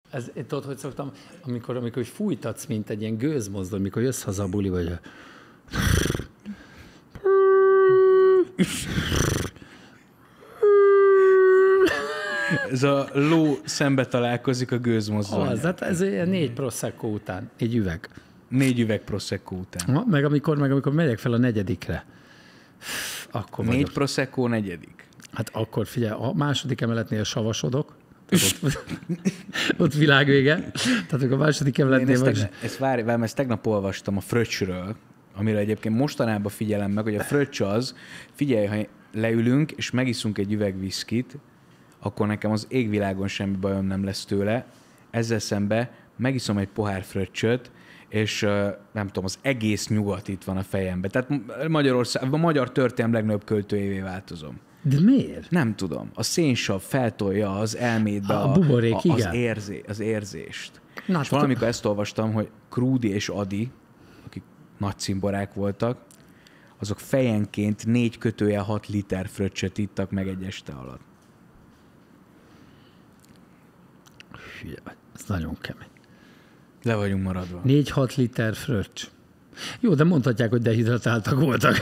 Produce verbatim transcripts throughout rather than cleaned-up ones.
Ez, én tudod, hogy szoktam, amikor, amikor fújtatsz, mint egy ilyen gőzmozdul, amikor jössz haza a buli, vagy a... Ez a ló szembe találkozik a gőzmozdulnyal. Az, hát ez ilyen négy prosecco után, egy üveg. Négy üveg prosecco után. Ha, meg, amikor, meg amikor megyek fel a negyedikre. Akkor Négy vagyok. prosecco, negyedik. Hát akkor figyelj, a második emeletnél savasodok, ott, ott világvége. Tehát a második emeletnél ezt, vagy... tegnap, ezt, várj, várj, ezt tegnap olvastam a fröccsről, amire egyébként mostanában figyelem meg, hogy a fröccs az, figyelj, ha leülünk és megiszunk egy üveg viszkit, akkor nekem az égvilágon semmi bajom nem lesz tőle. Ezzel szembe megiszom egy pohár fröccsöt, és nem tudom, az egész nyugat itt van a fejemben. Tehát Magyarország, a magyar történelem legnagyobb költőjévé változom. De miért? Nem tudom. A szénsav feltolja az elmédbe A a, buborék, a, az, igen. érzé, az érzést. Na, és valamikor ezt olvastam, hogy Krúdi és Adi, akik nagy cimborák voltak, azok fejenként négy kötője hat liter fröccsöt ittak meg egy este alatt. Hülye, ez nagyon kemény. Le vagyunk maradva. négy-hat liter fröccs. Jó, de mondhatják, hogy dehidratáltak voltak.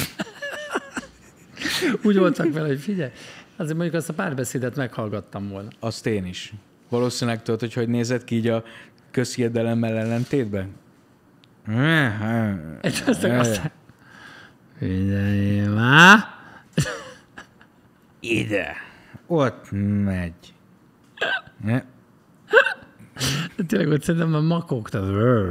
Úgy voltak vele, hogy figyelj, azért mondjuk azt a párbeszédet meghallgattam volna. Azt én is. Valószínűleg tudod, hogy hogy nézett ki így a közhiedelemmel ellentétben? És aztán aztán... Figyelj már! Ide! Ott megy. Ne? De tényleg ott szerintem már makogta.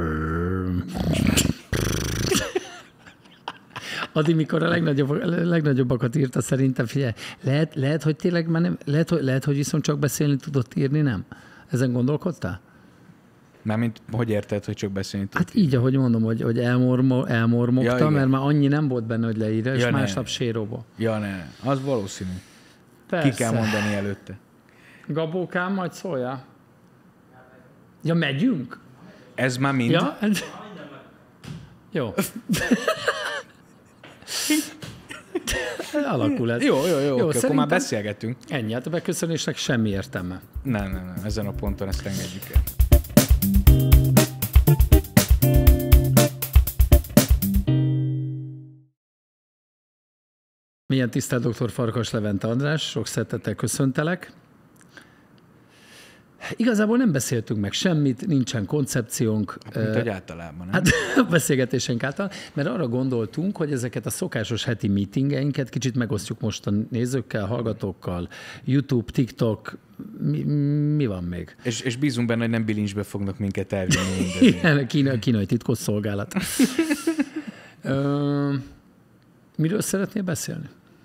Adi, mikor a legnagyobb, legnagyobbakat írta, szerintem, figyelj, lehet, lehet, hogy tényleg már nem, lehet, hogy, lehet, hogy viszont csak beszélni tudott írni, nem? Ezen gondolkodtál? Mármint, hogy érted, hogy csak beszélni tudott? Hát így, ahogy mondom, hogy, hogy elmormo, elmormogta, Ja, mert már annyi nem volt benne, hogy leírja, és ja, másnap séróba. Ja, ne, az valószínű. Persze. Ki kell mondani előtte. Gabókám, majd szóljál. Ja, megyünk? Ez már mind? Ja? Jó. Alakul ez. Jó, jó, jó, jó oké, akkor már beszélgetünk. Ennyi, hát a beköszönésnek semmi értelme. Nem, nem, nem, ezen a ponton ezt engedjük el. Milyen tisztelt doktor Farkas Levente András, sok szeretettel köszöntelek. Igazából nem beszéltünk meg semmit, nincsen koncepciónk. Mint hogy általában, nem? Hát a beszélgetésénk által, mert arra gondoltunk, hogy ezeket a szokásos heti meetingeinket kicsit megosztjuk most a nézőkkel, hallgatókkal, YouTube, TikTok, mi, mi van még? És, és bízunk benne, hogy nem bilincsbe fognak minket elvinni. Igen, a kínai, kínai titkosszolgálat. Ö, miről szeretnél beszélni?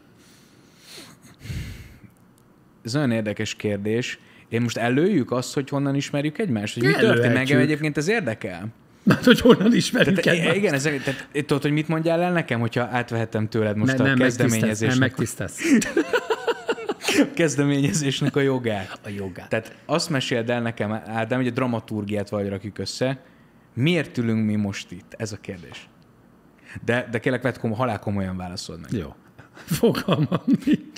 Ez nagyon érdekes kérdés. Én most előjük azt, hogy honnan ismerjük egymást? Hogy mi Előhetjük. történt? Engem egyébként ez érdekel. Hát, hogy honnan ismerjük Tehát, egymást? igen, ez, tehát, tudod, hogy mit mondjál el nekem, hogyha átvehetem tőled most ne, a nem kezdeményezésnek, nem megtisztelsz. kezdeményezésnek a jogát. A jogát. Tehát azt meséld el nekem, Ádám, hogy a dramaturgiát vagy rakjuk össze. Miért ülünk mi most itt? Ez a kérdés. De, de kérlek, vedd komoly, halál komolyan válaszold meg. Jó. Fogalmam nincs.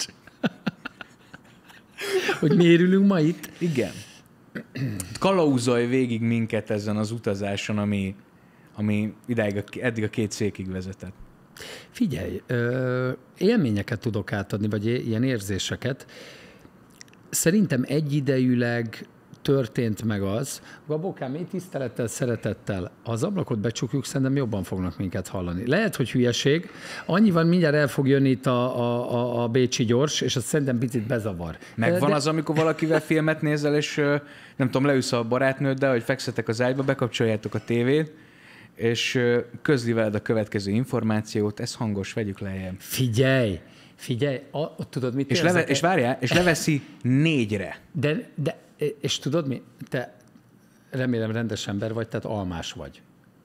Hogy miért ülünk ma itt? Igen. Kalauzolj végig minket ezen az utazáson, ami, ami idáig, eddig a két székig vezetett. Figyelj, ö, élményeket tudok átadni, vagy ilyen érzéseket. Szerintem egyidejűleg történt meg az, Gabókám, én tisztelettel, szeretettel, ha az ablakot becsukjuk, szerintem jobban fognak minket hallani. Lehet, hogy hülyeség, annyi van, mindjárt el fog jönni itt a, a, a bécsi gyors, és azt szerintem picit bezavar. Megvan De... az, amikor valakivel filmet nézel, és nem tudom, leülsz a barátnőddel, hogy fekszetek az ágyba, bekapcsoljátok a tévét, és közli veled a következő információt, ez hangos, vegyük lejjebb. Figyelj! Figyelj, a, tudod, mit és, leve, és várjál, és leveszi négyre. De, de, és tudod mi? Te remélem rendes ember vagy, tehát almás vagy.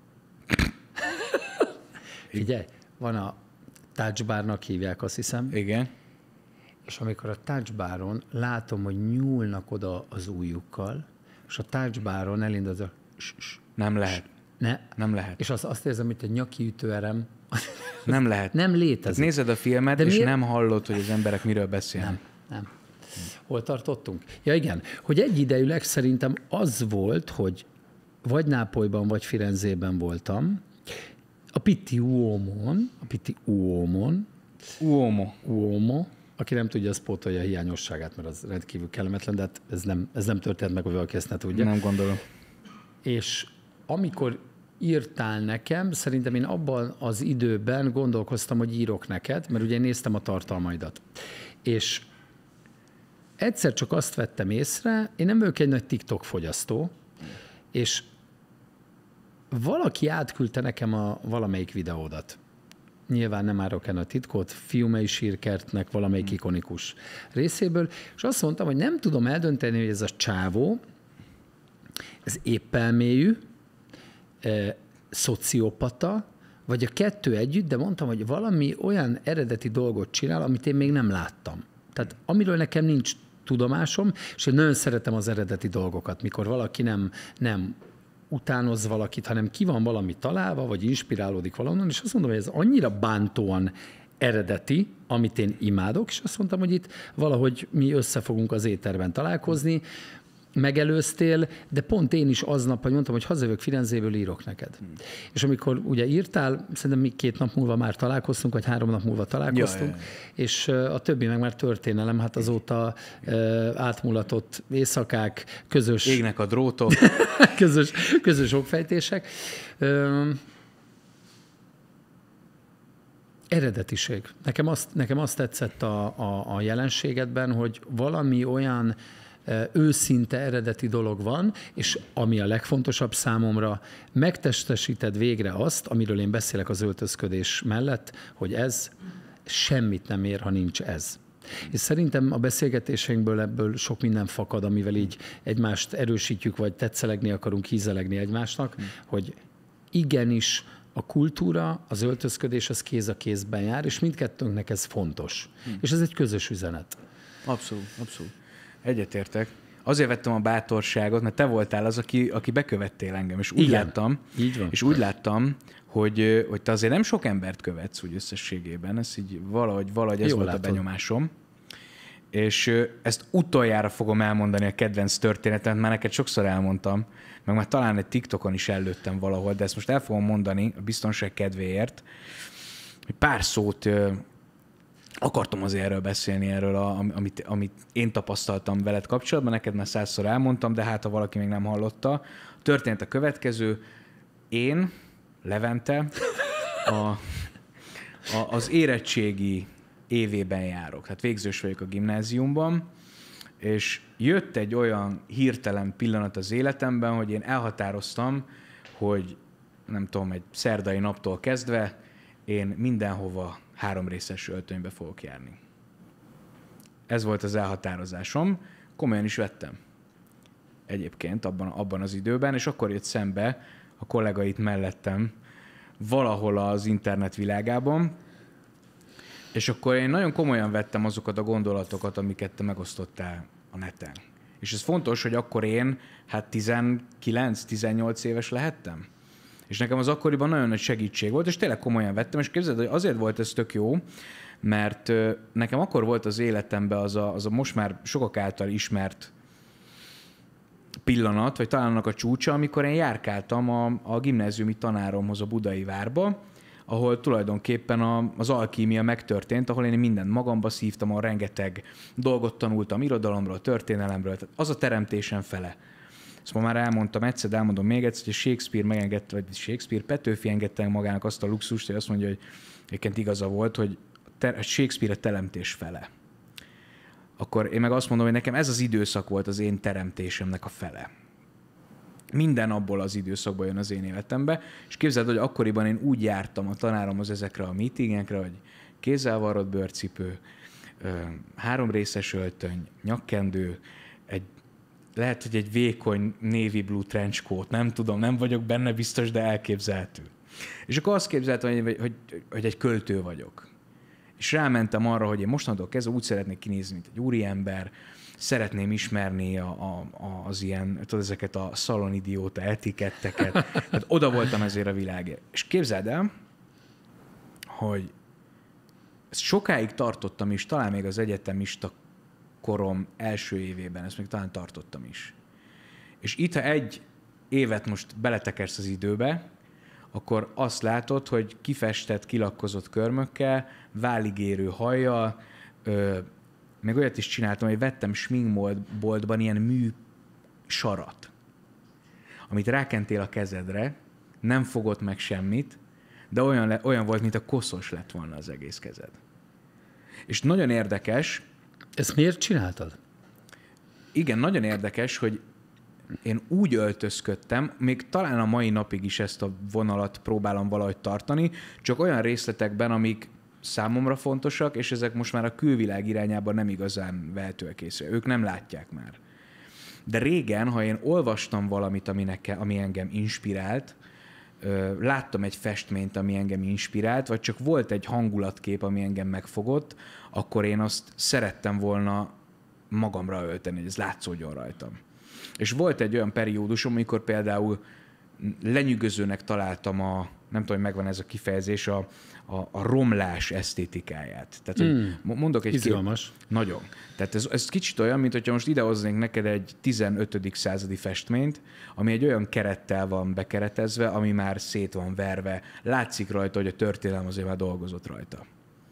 Figyelj, van a touchbarnak hívják, azt hiszem. Igen. És amikor a touchbaron látom, hogy nyúlnak oda az ujjukkal, és a touchbaron elindul az a... Nem lehet. Ne. Nem lehet. És azt, azt érzem, hogy egy nyaki ütőerem. Nem lehet. Nem létezik. Tehát nézed a filmet, de és miért? Nem hallod, hogy az emberek miről beszélnek. Nem, nem. Hol tartottunk? Ja igen, hogy egyidejűleg szerintem az volt, hogy vagy Nápolyban, vagy Firenzében voltam, a Pitti Uomon, a Pitti Uomon, Uomo. Uomo, aki nem tudja, az pótolja a hiányosságát, mert az rendkívül kellemetlen, de hát ez nem, ez nem történt meg, hogy valaki ezt ne tudja. Nem gondolom. És amikor írtál nekem, szerintem én abban az időben gondolkoztam, hogy írok neked, mert ugye én néztem a tartalmaidat. És egyszer csak azt vettem észre, én nem vagyok egy nagy TikTok fogyasztó, és valaki átküldte nekem a valamelyik videódat. Nyilván nem árok el a titkot, Fiumei sírkertnek valamelyik ikonikus részéből, és azt mondtam, hogy nem tudom eldönteni, hogy ez a csávó, ez éppelmélyű, e, szociopata, vagy a kettő együtt, de mondtam, hogy valami olyan eredeti dolgot csinál, amit én még nem láttam. Tehát amiről nekem nincs tudomásom, és én nagyon szeretem az eredeti dolgokat, mikor valaki nem, nem utánoz valakit, hanem ki van valami találva, vagy inspirálódik valonnan, és azt mondom, hogy ez annyira bántóan eredeti, amit én imádok, és azt mondtam, hogy itt valahogy mi össze fogunk az éterben találkozni, megelőztél, de pont én is aznap, hogy mondtam, hogy hazajövök Firenzéből, írok neked. Hmm. És amikor ugye írtál, szerintem mi két nap múlva már találkoztunk, vagy három nap múlva találkoztunk, ja, ja, ja. és a többi meg már történelem, hát azóta átmulatott éjszakák, közös... Égnek a drótok. közös, közös okfejtések. Eredetiség. Nekem azt, nekem azt tetszett a, a, a jelenségedben, hogy valami olyan őszinte, eredeti dolog van, és ami a legfontosabb számomra, megtestesíted végre azt, amiről én beszélek az öltözködés mellett, hogy ez semmit nem ér, ha nincs ez. És szerintem a beszélgetéseinkből ebből sok minden fakad, amivel így egymást erősítjük, vagy tetszelegni akarunk, hízelegni egymásnak, hmm. hogy igenis a kultúra, az öltözködés, az kéz a kézben jár, és mindkettőnknek ez fontos. Hmm. És ez egy közös üzenet. Abszolút, abszolút. Egyetértek. Azért vettem a bátorságot, mert te voltál az, aki, aki bekövettél engem, és úgy Igen, láttam, így van. és úgy láttam, hogy, hogy te azért nem sok embert követsz úgy összességében, ez így valahogy, valahogy ez Jól volt látod. A benyomásom. És ezt utoljára fogom elmondani a kedvenc történetet, már neked sokszor elmondtam, meg már talán egy TikTokon is előttem valahol, de ezt most el fogom mondani a biztonság kedvéért, hogy pár szót akartam azért erről beszélni, erről, a, amit, amit én tapasztaltam veled kapcsolatban, neked már százszor elmondtam, de hát ha valaki még nem hallotta. Történt a következő, én, Levente, a, a, az érettségi évében járok, tehát végzős vagyok a gimnáziumban, és jött egy olyan hirtelen pillanat az életemben, hogy én elhatároztam, hogy nem tudom, egy szerdai naptól kezdve én mindenhova három részes öltönybe fogok járni. Ez volt az elhatározásom. Komolyan is vettem. Egyébként abban, abban az időben, és akkor jött szembe a kollégait mellettem valahol az internet világában, és akkor én nagyon komolyan vettem azokat a gondolatokat, amiket te megosztottál a neten. És ez fontos, hogy akkor én hát tizenkilenc-tizennyolc éves lehettem. És nekem az akkoriban nagyon nagy segítség volt, és tényleg komolyan vettem, és képzeld, hogy azért volt ez tök jó, mert nekem akkor volt az életemben az a, az a most már sokak által ismert pillanat, vagy talán annak a csúcsa, amikor én járkáltam a, a gimnáziumi tanáromhoz a Budai várba, ahol tulajdonképpen a, az alkímia megtörtént, ahol én mindent magamba szívtam, ahol rengeteg dolgot tanultam irodalomról, történelemről, tehát az a teremtésen fele. Ezt ma már elmondtam egyszer, de elmondom még egyszer, hogy Shakespeare megengedte, vagy Shakespeare, Petőfi engedte magának azt a luxust, hogy azt mondja, hogy egyébként igaza volt, hogy Shakespeare a teremtés fele. Akkor én meg azt mondom, hogy nekem ez az időszak volt az én teremtésemnek a fele. Minden abból az időszakból jön az én életembe, és képzeld, hogy akkoriban én úgy jártam a tanáromhoz ezekre a meetingekre, hogy kézzel varrott bőrcipő, három részes öltöny, nyakkendő, egy lehet, hogy egy vékony navy blue trench coat, nem tudom, nem vagyok benne biztos, de elképzelhető. És akkor azt képzeltem, hogy, hogy, hogy egy költő vagyok. És rámentem arra, hogy én mostantól kezdve úgy szeretnék kinézni, mint egy úriember, szeretném ismerni a, a, a, az ilyen, tudod, ezeket a szalonidióta etiketteket. Tehát oda voltam ezért a világért. És képzeld el, hogy ezt sokáig tartottam, és talán még az egyetemista korom első évében, ezt még talán tartottam is. És itt, ha egy évet most beletekersz az időbe, akkor azt látod, hogy kifestett, kilakkozott körmökkel, váligérő hajjal, ö, még olyat is csináltam, hogy vettem sminkboltban ilyen mű sarat, amit rákentél a kezedre, nem fogott meg semmit, de olyan, le, olyan volt, mint a koszos lett volna az egész kezed. És nagyon érdekes... Ezt miért csináltad? Igen, nagyon érdekes, hogy én úgy öltözködtem, még talán a mai napig is ezt a vonalat próbálom valahogy tartani, csak olyan részletekben, amik számomra fontosak, és ezek most már a külvilág irányában nem igazán vehetőek észre. Ők nem látják már. De régen, ha én olvastam valamit, ami, nekem, ami engem inspirált, láttam egy festményt, ami engem inspirált, vagy csak volt egy hangulatkép, ami engem megfogott, akkor én azt szerettem volna magamra ölteni, hogy ez látszódjon rajtam. És volt egy olyan periódusom, amikor például lenyűgözőnek találtam a, nem tudom, hogy megvan ez a kifejezés, a, a, a romlás esztétikáját. Tehát, mm. hogy mondok egy Izgalmas. Kép, nagyon. Tehát ez, ez kicsit olyan, mint hogyha most idehoznék neked egy tizenötödik századi festményt, ami egy olyan kerettel van bekeretezve, ami már szét van verve. Látszik rajta, hogy a történelem azért már dolgozott rajta.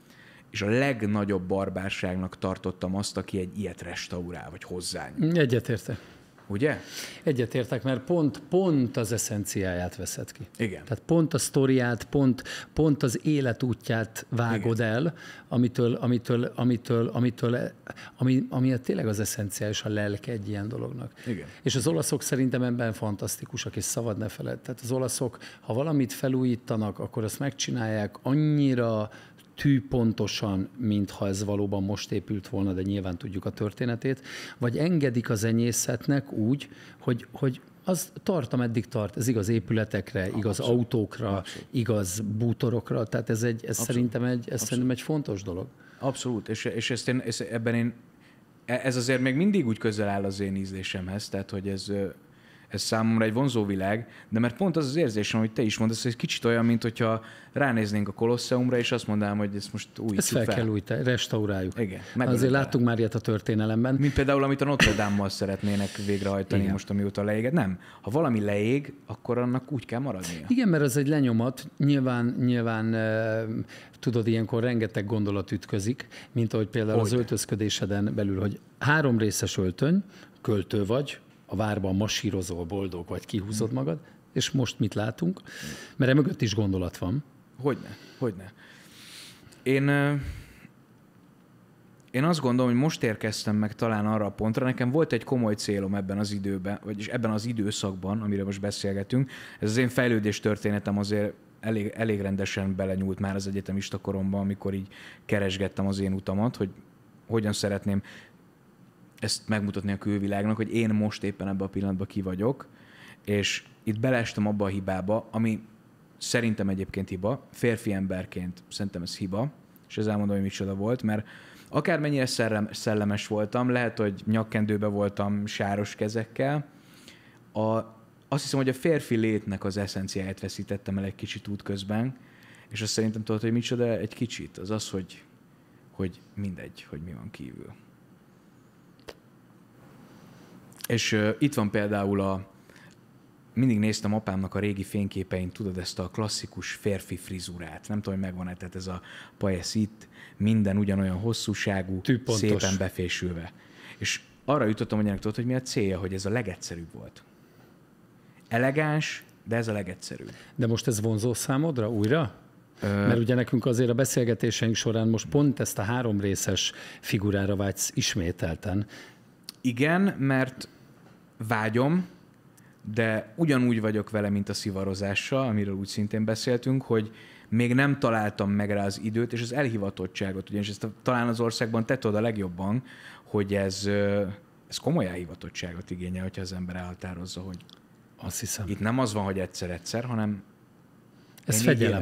És a legnagyobb barbárságnak tartottam azt, aki egy ilyet restaurál, vagy hozzányúl. Egyetértek. Ugye? Egyetértek, mert pont, pont az eszenciáját veszed ki. Igen. Tehát pont a sztoriát, pont, pont az életútját vágod Igen. el, amitől, amitől, amitől, amitől, ami, ami tényleg az eszenciális, a lelke egy ilyen dolognak. Igen. És az olaszok szerintem ebben fantasztikusak, és szabad ne feled. Tehát az olaszok, ha valamit felújítanak, akkor azt megcsinálják annyira tűpontosan, mintha ez valóban most épült volna, de nyilván tudjuk a történetét, vagy engedik a zenyészetnek úgy, hogy, hogy az tart, ameddig tart. Ez igaz épületekre, igaz Abszolút. autókra, Abszolút. igaz bútorokra, tehát ez, egy, ez szerintem egy, ez szerintem egy fontos dolog. Abszolút, és, és ezt én, ezt ebben én, ez azért még mindig úgy közel áll az én ízlésemhez, tehát hogy ez... Ez számomra egy vonzó világ, de mert pont az az érzésem, hogy te is mondasz, hogy ez kicsit olyan, mint hogyha ránéznénk a Kolosseumra, és azt mondanám, hogy ezt most újítsuk ezt fel. fel. kell újítani, restauráljuk. Igen. Azért láttunk már ilyet a történelemben. Mint például, amit a Notre Dame-mal szeretnének végrehajtani Igen. most, amióta leégett. Nem. Ha valami leég, akkor annak úgy kell maradnia. Igen, mert ez egy lenyomat. Nyilván, nyilván tudod, ilyenkor rengeteg gondolat ütközik, mint ahogy például hogy? az öltözködéseden belül, hogy három részes öltöny, költő vagy, a várban masírozol, boldog vagy, kihúzod magad, és most mit látunk? Mert emögött is gondolat van. Hogyne, hogyne. Én, én azt gondolom, hogy most érkeztem meg talán arra a pontra, nekem volt egy komoly célom ebben az időben, vagyis ebben az időszakban, amiről most beszélgetünk. Ez az én fejlődés történetem azért elég, elég rendesen belenyúlt már az egyetemista koromban, amikor így keresgettem az én utamat, hogy hogyan szeretném ezt megmutatni a külvilágnak, hogy én most éppen ebben a pillanatban ki vagyok, és itt beleestem abba a hibába, ami szerintem egyébként hiba, férfi emberként szerintem ez hiba, és ez elmondom, hogy micsoda volt, mert akármennyire szellemes voltam, lehet, hogy nyakkendőbe voltam sáros kezekkel, a, azt hiszem, hogy a férfi létnek az eszenciáját veszítettem el egy kicsit útközben, és azt szerintem tudod, hogy micsoda egy kicsit, az az, hogy, hogy mindegy, hogy mi van kívül. És uh, itt van például a... Mindig néztem apámnak a régi fényképein, tudod, ezt a klasszikus férfi frizurát. Nem tudom, hogy megvan-e, tehát ez a pajesz itt, minden ugyanolyan hosszúságú, Tűpontos. Szépen befésülve. És arra jutottam, hogy ennek tudod, hogy mi a célja, hogy ez a legegyszerűbb volt. Elegáns, de ez a legegyszerűbb. De most ez vonzó számodra újra? Ö... Mert ugye nekünk azért a beszélgetéseink során most pont ezt a három részes figurára vágysz ismételten. Igen, mert vágyom, de ugyanúgy vagyok vele, mint a szivarozással, amiről úgy szintén beszéltünk, hogy még nem találtam meg rá az időt és az elhivatottságot, ugyanis ezt a, talán az országban te tudod a legjobban, hogy ez, ez komoly elhivatottságot igényel, hogyha az ember elhatározza, hogy azt hiszem. Itt nem az van, hogy egyszer-egyszer, hanem ez fegyelem.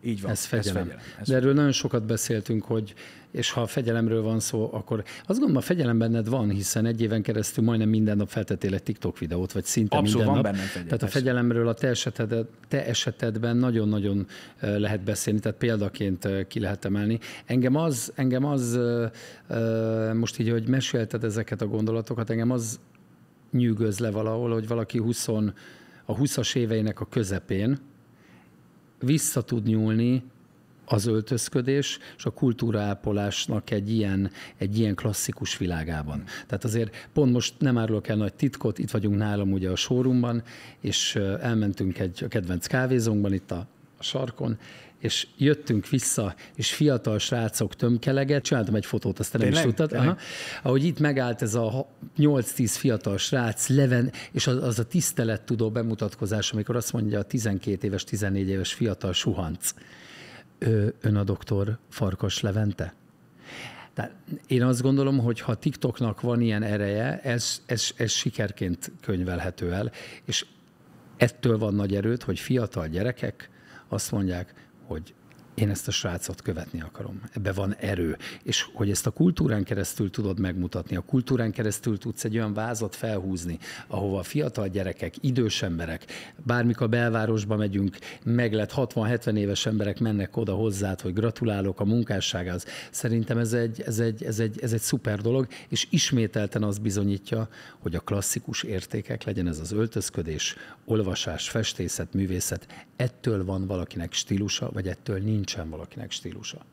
Így van, ez fegyelem. Ez fegyelem. Ez De erről nagyon sokat beszéltünk, hogy és ha a fegyelemről van szó, akkor azt gondolom, a fegyelem benned van, hiszen egy éven keresztül majdnem minden nap feltettél egy TikTok videót, vagy szinte Abszolút minden van nap. bennem fegyelem. Tehát a fegyelemről a te, eseted, te esetedben nagyon-nagyon lehet beszélni, tehát példaként ki lehet emelni. Engem az, engem az most így, hogy mesélted ezeket a gondolatokat, engem az nyűgöz le valahol, hogy valaki húsz, a húszas éveinek a közepén vissza tud nyúlni az öltözködés és a kultúraápolásnak egy ilyen, egy ilyen klasszikus világában. Tehát azért pont most nem árulok el nagy titkot, itt vagyunk nálam ugye a showroomban, és elmentünk egy a kedvenc kávézónkban itt a, a sarkon, és jöttünk vissza, és fiatal srácok tömkeleget, csináltam egy fotót, azt te nem is tudtad. Aha. Ahogy itt megállt ez a nyolc-tíz fiatal srác, leven, és az, az a tisztelettudó bemutatkozás, amikor azt mondja a tizenkét éves, tizennégy éves fiatal suhanc. Ön a doktor Farkas Levente? Tehát én azt gondolom, hogy ha TikToknak van ilyen ereje, ez, ez, ez sikerként könyvelhető el, és ettől van nagy erőt, hogy fiatal gyerekek azt mondják, hogy én ezt a srácot követni akarom. Ebbe van erő. És hogy ezt a kultúrán keresztül tudod megmutatni, a kultúrán keresztül tudsz egy olyan vázat felhúzni, ahova a fiatal gyerekek, idős emberek, bármikor a belvárosba megyünk, meg lett hatvan-hetven éves emberek mennek oda hozzád, hogy gratulálok a munkásságához. Szerintem ez egy, ez egy, ez egy, ez egy szuper dolog, és ismételten az bizonyítja, hogy a klasszikus értékek, legyen ez az öltözködés, olvasás, festészet, művészet, ettől van valakinek stílusa, vagy ettől nincsen valakinek stílusa.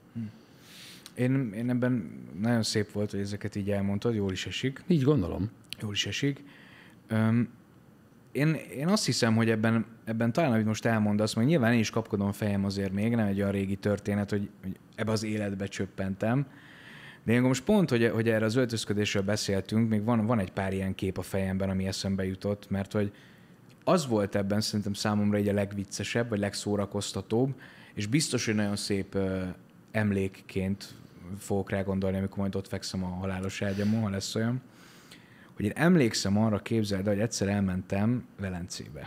Én, én ebben nagyon szép volt, hogy ezeket így elmondtad, jól is esik. Így gondolom. Jól is esik. Öm, én, én azt hiszem, hogy ebben, ebben talán, amit most elmondasz, mert nyilván én is kapkodom a fejem azért még, nem egy olyan régi történet, hogy, hogy ebbe az életbe csöppentem. De én most pont, hogy, hogy erre az öltözködésről beszéltünk, még van, van egy pár ilyen kép a fejemben, ami eszembe jutott, mert hogy az volt ebben szerintem számomra így a legviccesebb, vagy legszórakoztatóbb, és biztos, hogy nagyon szép uh, emlékként fogok rá gondolni, amikor majd ott fekszem a halálos ágyamon, ha lesz olyan, hogy én emlékszem arra, képzeld, hogy egyszer elmentem Velencébe.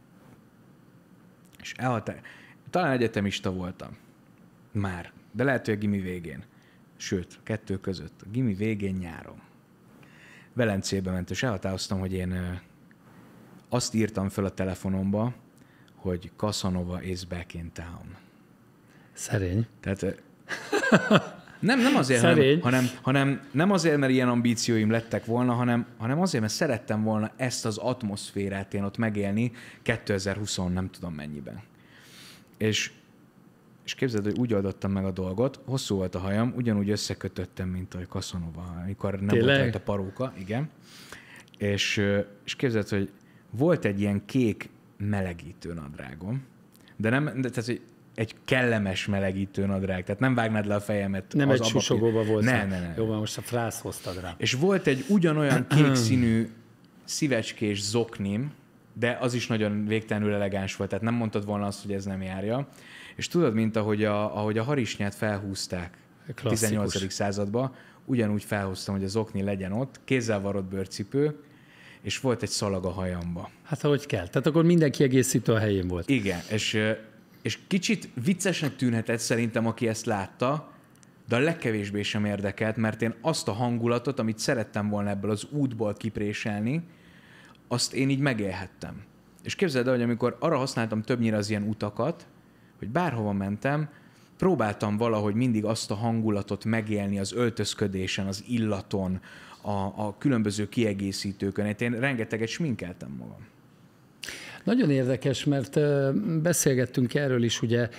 És elhatár... Talán egyetemista voltam. Már. De lehet, hogy a gimi végén. Sőt, kettő között. A gimi végén nyáron. Velencébe ment, és elhatároztam, hogy én uh, azt írtam föl a telefonomba, hogy Casanova is back in town. Szerény. Tehát nem, nem azért, hanem, hanem, hanem nem azért, mert ilyen ambícióim lettek volna, hanem, hanem azért, mert szerettem volna ezt az atmoszférát én ott megélni kétezer-húsz nem tudom mennyiben. És, és képzeld, hogy úgy oldottam meg a dolgot, hosszú volt a hajam, ugyanúgy összekötöttem, mint a Casanova, amikor nem Tényleg? volt rajta paróka, igen. És, és képzeld, hogy volt egy ilyen kék melegítő nadrágom, de nem, de, tehát, hogy egy kellemes melegítő nadrág, tehát nem vágnád le a fejemet. Nem egy susogóba volt. Nem, nem, nem. Jó, most a frász hoztad rá. És volt egy ugyanolyan kék színű szívecskés zoknim, de az is nagyon végtelenül elegáns volt, tehát nem mondtad volna azt, hogy ez nem járja. És tudod, mint ahogy a, ahogy a harisnyát felhúzták a tizennyolcadik században, ugyanúgy felhoztam, hogy az zokni legyen ott, kézzel varrott bőrcipő, és volt egy szalag a hajamba. Hát ahogy kell. Tehát akkor minden kiegészítő a helyén volt. Igen, és, és kicsit viccesnek tűnhetett szerintem, aki ezt látta, de a legkevésbé sem érdekelt, mert én azt a hangulatot, amit szerettem volna ebből az útból kipréselni, azt én így megélhettem. És képzeld el, hogy amikor arra használtam többnyire az ilyen utakat, hogy bárhova mentem, próbáltam valahogy mindig azt a hangulatot megélni az öltözködésen, az illaton, a, a különböző kiegészítőkön. Én rengeteget sminkeltem magam. Nagyon érdekes, mert beszélgettünk erről is, ugye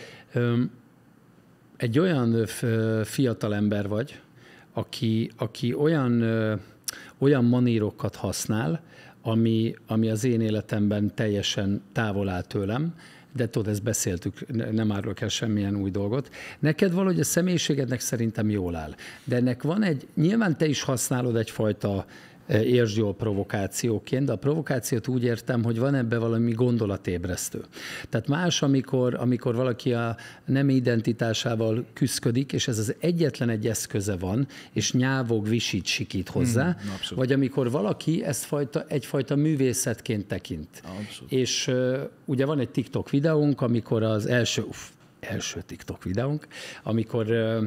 egy olyan fiatal ember vagy, aki, aki olyan, olyan manírokat használ, ami, ami az én életemben teljesen távol áll tőlem, de tudod, ezt beszéltük, nem árulok el semmilyen új dolgot. Neked valahogy a személyiségednek szerintem jól áll. De ennek van egy, nyilván te is használod egyfajta értsd jól provokációként, de a provokációt úgy értem, hogy van ebbe valami gondolatébresztő. Tehát más, amikor, amikor valaki a nem identitásával küszködik, és ez az egyetlen egy eszköze van, és nyávog, visít, sikít hozzá, mm, vagy amikor valaki ezt fajta, egyfajta művészetként tekint. Abszolút. És uh, ugye van egy TikTok videónk, amikor az első, uff, első TikTok videónk, amikor ö,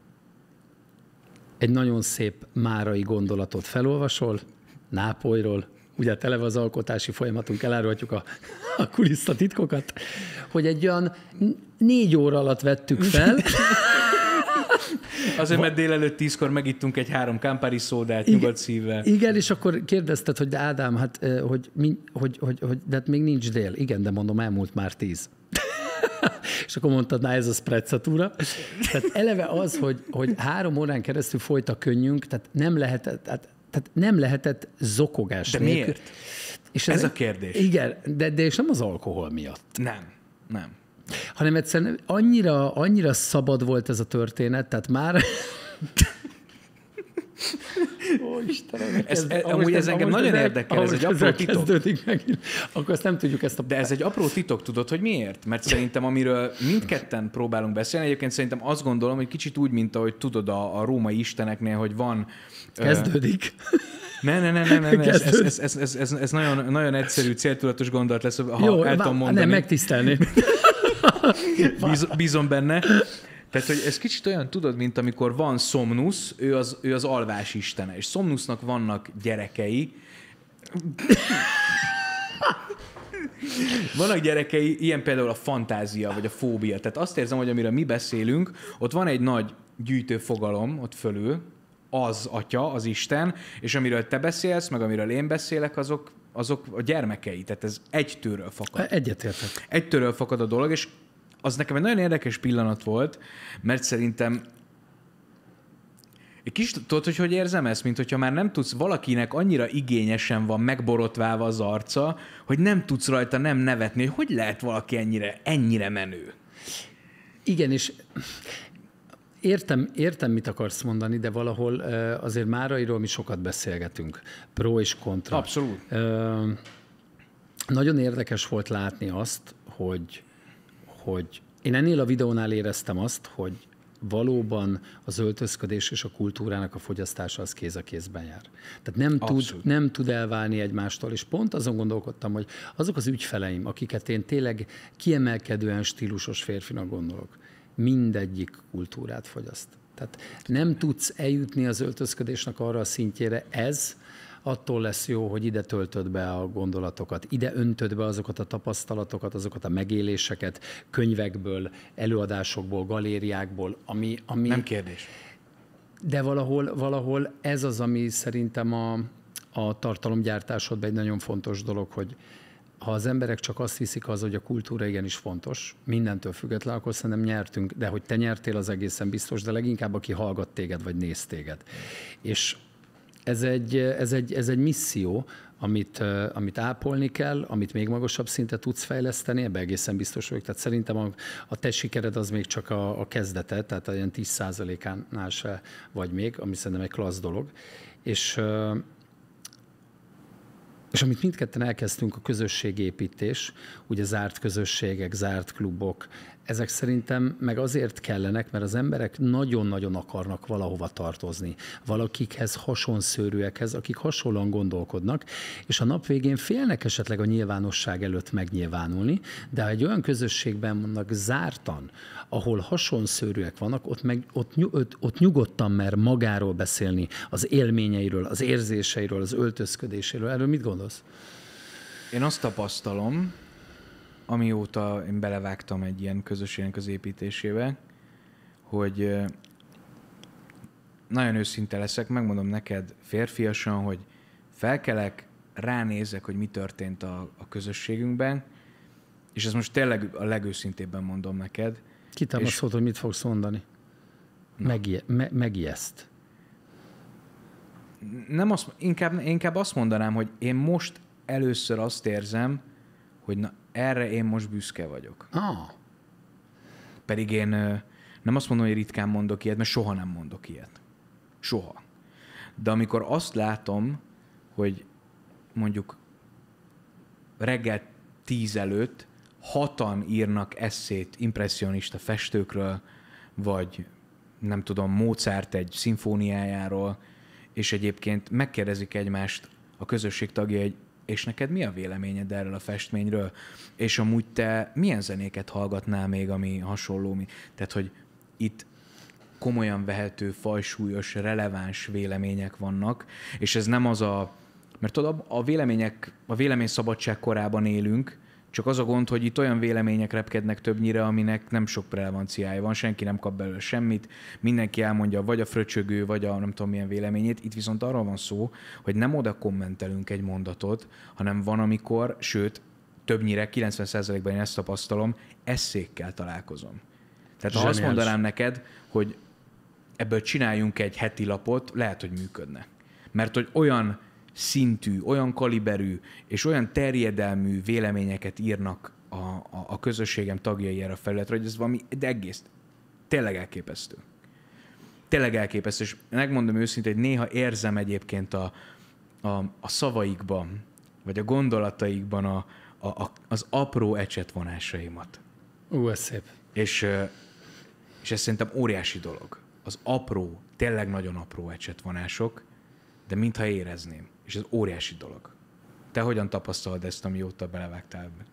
egy nagyon szép márai gondolatot felolvasol, Nápolyról, ugye televe az alkotási folyamatunk, elárulhatjuk a, a kulisszatitkokat, hogy egy olyan négy óra alatt vettük fel. Azért, mert délelőtt tízkor megittunk egy három Campari szódát nyugodt szívvel. Igen, és akkor kérdezted, hogy de Ádám, hát, hogy, hogy, hogy, hogy, hogy de hát még nincs dél. Igen, de mondom, elmúlt már tíz. És akkor mondtad, na ez a sprezzatúra. Tehát eleve az, hogy, hogy három órán keresztül folyt a könnyünk, tehát nem lehetett, tehát, tehát nem lehetett zokogás De nélkül. miért? És ez, ez a kérdés. Igen, de, de és nem az alkohol miatt. Nem, nem. Hanem egyszerűen annyira, annyira szabad volt ez a történet, tehát már... Ó, Istenem, ez, kezd, ez, amúgy ez engem nagyon érdekel, ez egy apró titok. Megint, akkor ezt nem tudjuk ezt a... De ez egy apró titok, tudod, hogy miért? Mert szerintem, amiről mindketten próbálunk beszélni, egyébként szerintem azt gondolom, hogy kicsit úgy, mint ahogy tudod a, a római isteneknél, hogy van... Kezdődik. Ne, ne, ne, ne, ne, ne. Ez, ez, ez, ez, ez, ez nagyon, nagyon egyszerű, céltudatos gondolat lesz, ha Jó, el tudom mondani. Nem, megtisztelni. Bíz, bízom benne. Tehát, hogy ez kicsit olyan, tudod, mint amikor van Somnus, ő az, ő az alvás istene, és Somnusnak vannak gyerekei. Vannak gyerekei, ilyen például a fantázia, vagy a fóbia. Tehát azt érzem, hogy amiről mi beszélünk, ott van egy nagy gyűjtő fogalom ott fölül, az atya, az Isten, és amiről te beszélsz, meg amiről én beszélek, azok, azok a gyermekei. Tehát ez egy tőről fakad. Egyetértek. Egy tőről fakad a dolog, és az nekem egy nagyon érdekes pillanat volt, mert szerintem egy kis, tudod, hogy hogy érzem ezt? Mint hogyha már nem tudsz, valakinek annyira igényesen van megborotválva az arca, hogy nem tudsz rajta nem nevetni, hogy hogy lehet valaki ennyire, ennyire menő? Igen, és értem, értem, mit akarsz mondani, de valahol azért Márairól mi sokat beszélgetünk. Pro és kontra. Abszolút. Nagyon érdekes volt látni azt, hogy hogy én ennél a videónál éreztem azt, hogy valóban az öltözködés és a kultúrának a fogyasztása az kéz a kézben jár. Tehát nem tud, nem tud elválni egymástól, és pont azon gondolkodtam, hogy azok az ügyfeleim, akiket én tényleg kiemelkedően stílusos férfinak gondolok, mindegyik kultúrát fogyaszt. Tehát nem tudsz eljutni az öltözködésnek arra a szintjére, ez attól lesz jó, hogy ide töltöd be a gondolatokat, ide öntöd be azokat a tapasztalatokat, azokat a megéléseket, könyvekből, előadásokból, galériákból, ami... ami nem kérdés. De valahol, valahol ez az, ami szerintem a, a tartalomgyártásodban egy nagyon fontos dolog, hogy ha az emberek csak azt hiszik az, hogy a kultúra igenis fontos, mindentől független, akkor szerintem nyertünk, de hogy te nyertél, az egészen biztos, de leginkább aki hallgat téged, vagy néz téged. És Ez egy, ez, egy, ez egy misszió, amit, amit ápolni kell, amit még magasabb szinten tudsz fejleszteni, ebbe egészen biztos vagyok. Tehát szerintem a, a te sikered az még csak a, a kezdete, tehát olyan tíz százalékánál se vagy még, ami szerintem egy klassz dolog. És, és amit mindketten elkezdtünk, a közösségépítés, ugye zárt közösségek, zárt klubok, ezek szerintem meg azért kellenek, mert az emberek nagyon-nagyon akarnak valahova tartozni. Valakikhez hasonszőrűekhez, akik hasonlóan gondolkodnak, és a nap végén félnek esetleg a nyilvánosság előtt megnyilvánulni, de ha egy olyan közösségben vannak zártan, ahol hasonszőrűek vannak, ott, meg, ott, ott, ott nyugodtan mer magáról beszélni, az élményeiről, az érzéseiről, az öltözködéséről. Erről mit gondolsz? Én azt tapasztalom, amióta én belevágtam egy ilyen közösségnek az építésébe, hogy nagyon őszinte leszek, megmondom neked férfiasan, hogy felkelek, ránézek, hogy mi történt a, a közösségünkben, és ezt most tényleg a legőszintébben mondom neked. Kitámasztod, hogy mit fogsz mondani? Megije, me, megijeszt. Nem azt, inkább, inkább azt mondanám, hogy én most először azt érzem, hogy na, erre én most büszke vagyok. Ah. Pedig én nem azt mondom, hogy ritkán mondok ilyet, mert soha nem mondok ilyet. Soha. De amikor azt látom, hogy mondjuk reggel tíz előtt hatan írnak esszét impresszionista festőkről, vagy nem tudom, Mozart egy szimfóniájáról, és egyébként megkérdezik egymást a közösség tagjai, hogy és neked mi a véleményed erről a festményről? És amúgy te milyen zenéket hallgatnál még, ami hasonló? Tehát, hogy itt komolyan vehető, fajsúlyos, releváns vélemények vannak, és ez nem az a... Mert tudod, a vélemények, a véleményszabadság korában élünk, csak az a gond, hogy itt olyan vélemények repkednek többnyire, aminek nem sok relevanciája van, senki nem kap belőle semmit, mindenki elmondja vagy a fröcsögő, vagy a nem tudom milyen véleményét. Itt viszont arról van szó, hogy nem oda kommentelünk egy mondatot, hanem van, amikor, sőt, többnyire, kilencven százalékban én ezt tapasztalom, esszékkel találkozom. Tehát ha azt mondanám neked, hogy ebből csináljunk egy heti lapot, lehet, hogy működne. Mert hogy olyan szintű, olyan kaliberű és olyan terjedelmű véleményeket írnak a, a, a közösségem tagjai erre a felületre, hogy ez valami, de egész tényleg elképesztő. Tényleg elképesztő, és megmondom őszintén, hogy néha érzem egyébként a, a, a szavaikban, vagy a gondolataikban a, a, a, az apró ecsetvonásaimat. Ú, ez szép. És, és ez szerintem óriási dolog. Az apró, tényleg nagyon apró ecsetvonások, de mintha érezném. És ez óriási dolog. Te hogyan tapasztalod ezt, amióta belevágtál ebbe?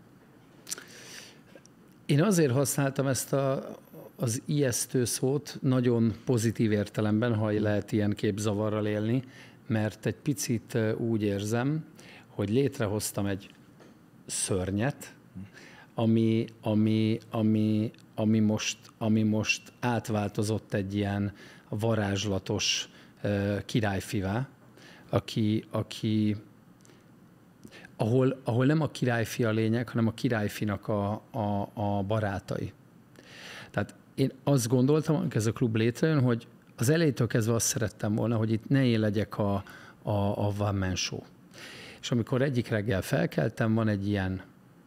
Én azért használtam ezt a, az ijesztő szót nagyon pozitív értelemben, ha lehet ilyen képzavarral élni, mert egy picit úgy érzem, hogy létrehoztam egy szörnyet, ami, ami, ami, ami, most, ami most átváltozott egy ilyen varázslatos uh, királyfivá, aki, aki ahol, ahol nem a királyfi a lényeg, hanem a királyfinak a, a, a barátai. Tehát én azt gondoltam, amikor ez a klub létrejön, hogy az elejétől kezdve azt szerettem volna, hogy itt ne én legyek a, a, a one man show. És amikor egyik reggel felkeltem, van egy ilyen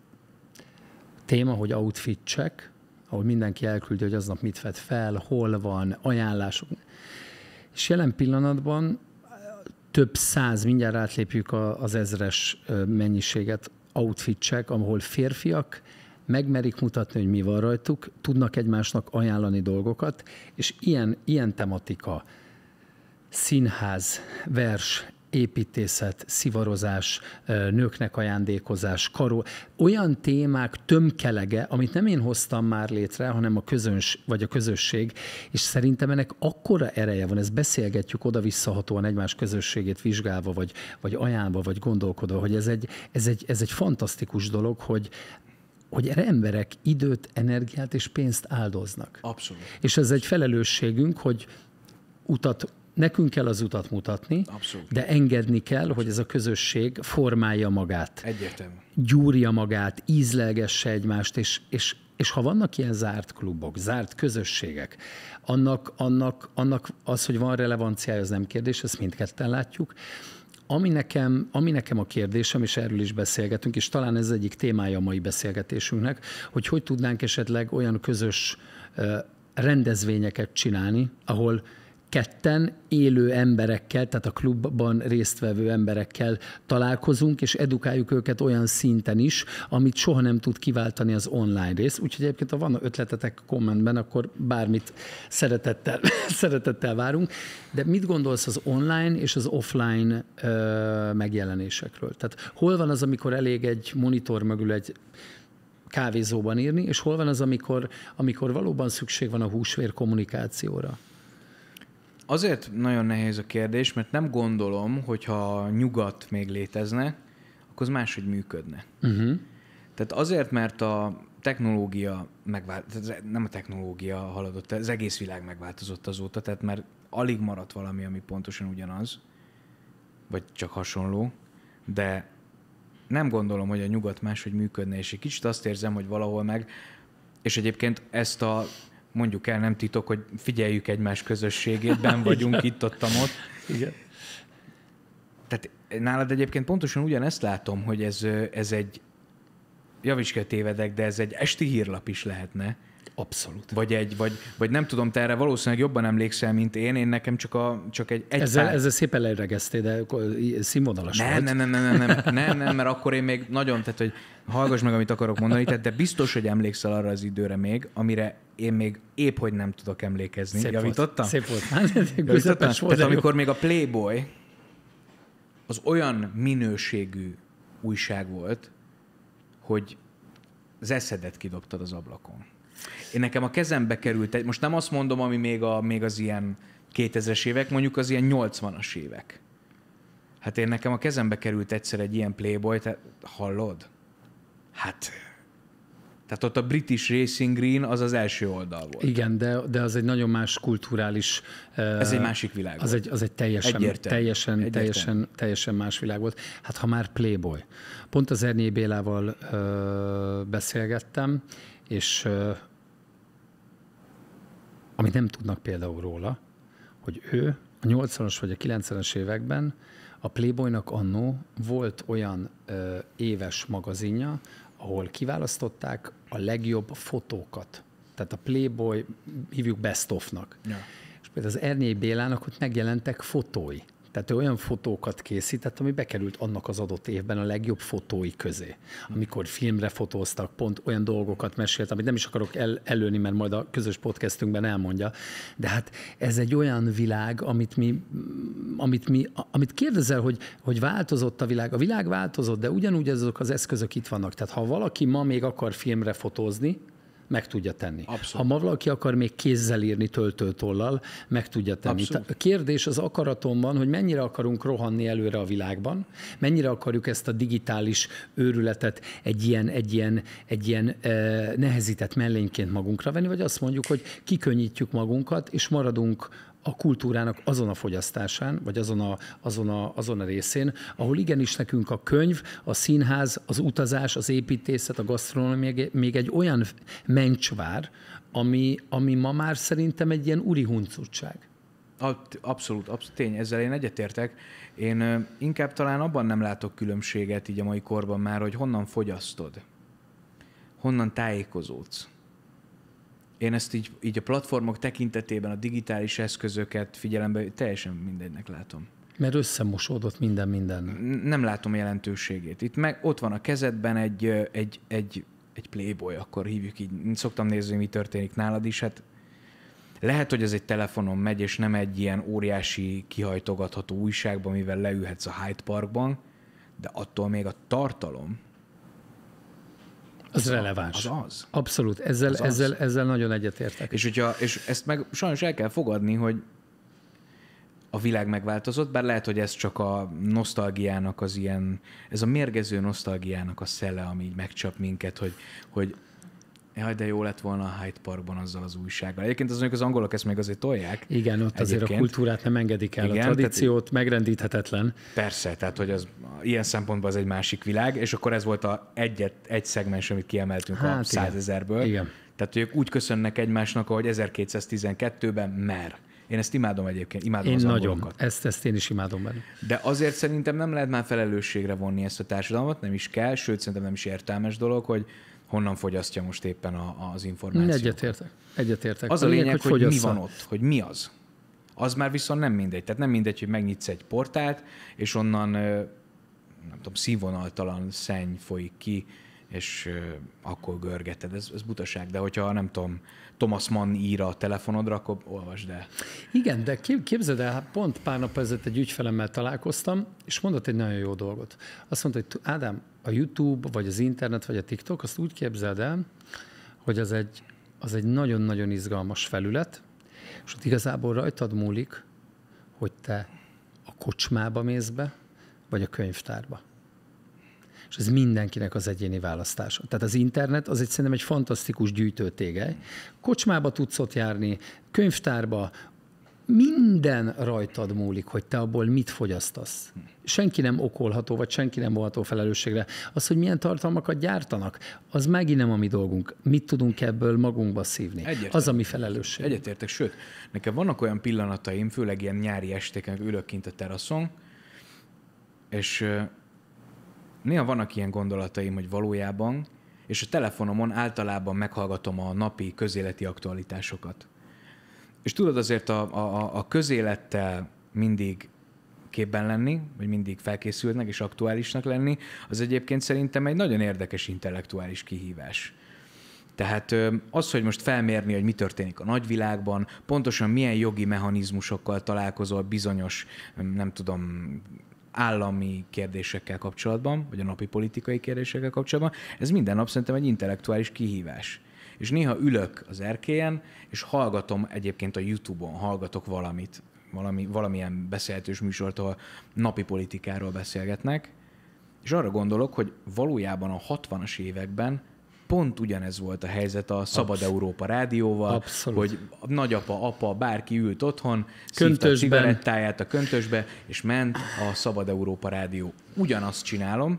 téma, hogy outfit check, ahol mindenki elküldi, hogy aznap mit vett fel, hol van, ajánlások. És jelen pillanatban több száz, mindjárt átlépjük az ezres mennyiséget, outfit check, ahol férfiak megmerik mutatni, hogy mi van rajtuk, tudnak egymásnak ajánlani dolgokat, és ilyen, ilyen tematika, színház, vers, építészet, szivarozás, nőknek ajándékozás, karó, olyan témák tömkelege, amit nem én hoztam már létre, hanem a közöns, vagy a közösség, és szerintem ennek akkora ereje van, ezt beszélgetjük oda-visszahatóan egymás közösségét vizsgálva, vagy, vagy ajánlva, vagy gondolkodva, hogy ez egy, ez egy, ez egy fantasztikus dolog, hogy hogy erre emberek időt, energiát és pénzt áldoznak. Abszolút. És ez egy felelősségünk, hogy utat, nekünk kell az utat mutatni, abszolút, de engedni kell, hogy ez a közösség formálja magát. Egyértelmű. Gyúrja magát, ízlelgesse egymást, és, és, és ha vannak ilyen zárt klubok, zárt közösségek, annak, annak, annak az, hogy van relevanciája, az nem kérdés, ezt mindketten látjuk. Ami nekem, ami nekem a kérdésem, és erről is beszélgetünk, és talán ez egyik témája a mai beszélgetésünknek, hogy hogy tudnánk esetleg olyan közös uh, rendezvényeket csinálni, ahol ketten élő emberekkel, tehát a klubban résztvevő emberekkel találkozunk, és edukáljuk őket olyan szinten is, amit soha nem tud kiváltani az online rész. Úgyhogy egyébként, ha van ötletetek kommentben, akkor bármit szeretettel, szeretettel várunk. De mit gondolsz az online és az offline ö, megjelenésekről? Tehát hol van az, amikor elég egy monitor mögül egy kávézóban írni, és hol van az, amikor, amikor valóban szükség van a húsvér kommunikációra? Azért nagyon nehéz a kérdés, mert nem gondolom, hogyha nyugat még létezne, akkor az máshogy működne. Uh-huh. Tehát azért, mert a technológia megváltozott, nem a technológia haladott, az egész világ megváltozott azóta, tehát már alig maradt valami, ami pontosan ugyanaz, vagy csak hasonló, de nem gondolom, hogy a nyugat máshogy működne, és egy kicsit azt érzem, hogy valahol meg, és egyébként ezt a mondjuk el, nem titok, hogy figyeljük egymás közösségét, benn vagyunk itt, ott, ott. Igen. Tehát nálad egyébként pontosan ugyanezt látom, hogy ez, ez egy, javíts ki, tévedek, de ez egy esti hírlap is lehetne. Abszolút. Vagy, egy, vagy, vagy nem tudom, te erre valószínűleg jobban emlékszel, mint én, én nekem csak, a, csak egy... egy ezzel, ezzel szépen leregeztél, de színvonalas nem, volt. Nem, nem, nem, nem, nem, nem, nem, mert akkor én még nagyon, tehát hogy hallgass meg, amit akarok mondani, tehát, de biztos, hogy emlékszel arra az időre még, amire én még épp, hogy nem tudok emlékezni. Szép Javítottam? Volt. Szép volt. Javítottam? Tehát amikor még a Playboy az olyan minőségű újság volt, hogy az eszedet kidobtad az ablakon. Én nekem a kezembe került, egy, most nem azt mondom, ami még, a, még az ilyen kétezres évek, mondjuk az ilyen nyolcvanas évek. Hát én nekem a kezembe került egyszer egy ilyen Playboy, te hallod? Hát... Tehát ott a British Racing Green az az első oldal volt. Igen, de, de az egy nagyon más kulturális... Ez egy másik világ az volt. egy, az egy teljesen, Egyértelmű. teljesen, Egyértelmű. teljesen, teljesen más világ volt. Hát ha már Playboy. Pont az Ernyi Bélával ö, beszélgettem, és ö, amit nem tudnak például róla, hogy ő a nyolcvanas vagy a kilencvenes években a Playboynak annó volt olyan ö, éves magazinja, ahol kiválasztották a legjobb fotókat. Tehát a Playboy, hívjuk Best of-nak. Ja. És például az Ernyi Bélának ott megjelentek fotói. Tehát ő olyan fotókat készített, ami bekerült annak az adott évben a legjobb fotói közé. Amikor filmre fotóztak, pont olyan dolgokat mesélt, amit nem is akarok el, előni, mert majd a közös podcastünkben elmondja. De hát ez egy olyan világ, amit mi, amit mi, amit kérdezel, hogy, hogy változott a világ. A világ változott, de ugyanúgy azok az eszközök itt vannak. Tehát ha valaki ma még akar filmre fotózni, meg tudja tenni. Abszolút. Ha ma valaki akar még kézzel írni töltőtollal, meg tudja tenni. Abszolút. A kérdés az akaraton van, hogy mennyire akarunk rohanni előre a világban, mennyire akarjuk ezt a digitális őrületet egy ilyen, egy ilyen, egy ilyen eh, nehezített mellényként magunkra venni, vagy azt mondjuk, hogy kikönnyítjük magunkat, és maradunk a kultúrának azon a fogyasztásán, vagy azon a, azon, a, azon a részén, ahol igenis nekünk a könyv, a színház, az utazás, az építészet, a gasztronómia még, még egy olyan mencsvár, ami, ami ma már szerintem egy ilyen uri huncutság. Abszolút, abszolút tény, ezzel én egyetértek. Én inkább talán abban nem látok különbséget így a mai korban már, hogy honnan fogyasztod, honnan tájékozódsz. Én ezt így, így a platformok tekintetében a digitális eszközöket figyelembe teljesen mindegynek látom. Mert összemosódott minden minden. Nem látom jelentőségét. Itt meg ott van a kezedben egy, egy, egy, egy Playboy, akkor hívjuk így. Szoktam nézni, mi történik nálad is. Hát lehet, hogy ez egy telefonon megy, és nem egy ilyen óriási kihajtogatható újságban, mivel leülhetsz a Hyde Parkban, de attól még a tartalom, Az, az releváns. Az az. Abszolút. Ezzel, az ezzel, az. ezzel nagyon egyetértek. És, hogyha, és ezt meg sajnos el kell fogadni, hogy a világ megváltozott, bár lehet, hogy ez csak a nosztalgiának az ilyen, ez a mérgező nosztalgiának a szele, ami így megcsap minket, hogy, hogy jaj, de jó lett volna a Hyde Parkban azzal az újsággal. Egyébként az, mondjuk az angolok ezt még azért tolják. Igen, ott azért a kultúrát nem engedik el, igen, a tradíciót tehát, megrendíthetetlen. Persze, tehát hogy az ilyen szempontból az egy másik világ, és akkor ez volt a egyet, egy szegmens, amit kiemeltünk hát a százezerből. Igen. Tehát ők úgy köszönnek egymásnak, ahogy ezerkétszáztizenkettőben mer. Én ezt imádom egyébként, imádom én az nagyon. angolokat. Ezt, ezt én is imádom benne. De azért szerintem nem lehet már felelősségre vonni ezt a társadalmat, nem is kell, sőt szerintem nem is értelmes dolog, hogy honnan fogyasztja most éppen a, az információt. Egyetértek. Egyetértek. Az a, a lényeg, lényeg, hogy, hogy mi van ott, hogy mi az. Az már viszont nem mindegy. Tehát nem mindegy, hogy megnyitsz egy portált, és onnan nem tudom, színvonaltalan szenny folyik ki, és akkor görgeted. Ez, ez butaság. De hogyha nem tudom, Thomas Mann ír a telefonodra, akkor olvasd el. Igen, de képzeld el, pont pár nap ezelőtt egy ügyfelemmel találkoztam, és mondott egy nagyon jó dolgot. Azt mondta, hogy Ádám, a YouTube, vagy az internet, vagy a TikTok, azt úgy képzeld el, hogy az egy, az egy nagyon-nagyon izgalmas felület, és ott igazából rajtad múlik, hogy te a kocsmába mész be, vagy a könyvtárba. És ez mindenkinek az egyéni választása. Tehát az internet az egy szerintem egy fantasztikus gyűjtőtégely. Kocsmába tudsz ott járni, könyvtárba, minden rajtad múlik, hogy te abból mit fogyasztasz. Senki nem okolható, vagy senki nem volható felelősségre. Az, hogy milyen tartalmakat gyártanak, az megint nem a mi dolgunk. Mit tudunk ebből magunkba szívni? Egyetértek. Az a mi felelősség. Egyetértek, sőt, nekem vannak olyan pillanataim, főleg ilyen nyári estéken, ülök kint a teraszon, és néha vannak ilyen gondolataim, hogy valójában, és a telefonomon általában meghallgatom a napi közéleti aktualitásokat. És tudod, azért a, a, a közélettel mindig képben lenni, vagy mindig felkészültnek és aktuálisnak lenni, az egyébként szerintem egy nagyon érdekes intellektuális kihívás. Tehát az, hogy most felmérni, hogy mi történik a nagyvilágban, pontosan milyen jogi mechanizmusokkal találkozol bizonyos, nem tudom, állami kérdésekkel kapcsolatban, vagy a napi politikai kérdésekkel kapcsolatban, ez minden nap szerintem egy intellektuális kihívás. És néha ülök az erkélyen, és hallgatom egyébként a YouTube-on, hallgatok valamit, valami, valamilyen beszélgetős műsort, ahol napi politikáról beszélgetnek, és arra gondolok, hogy valójában a hatvanas években pont ugyanez volt a helyzet a Szabad Abszolút. Európa rádióval, Abszolút. Hogy nagyapa, apa, bárki ült otthon, szívta a cigarettáját a köntösbe, és ment a Szabad Európa rádió. Ugyanazt csinálom,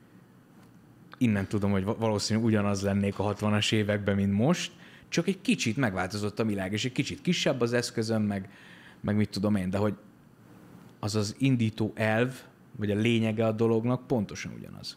innen tudom, hogy valószínűleg ugyanaz lennék a hatvanas években, mint most, csak egy kicsit megváltozott a világ, és egy kicsit kisebb az eszközöm, meg, meg mit tudom én, de hogy az az indító elv, vagy a lényege a dolognak pontosan ugyanaz.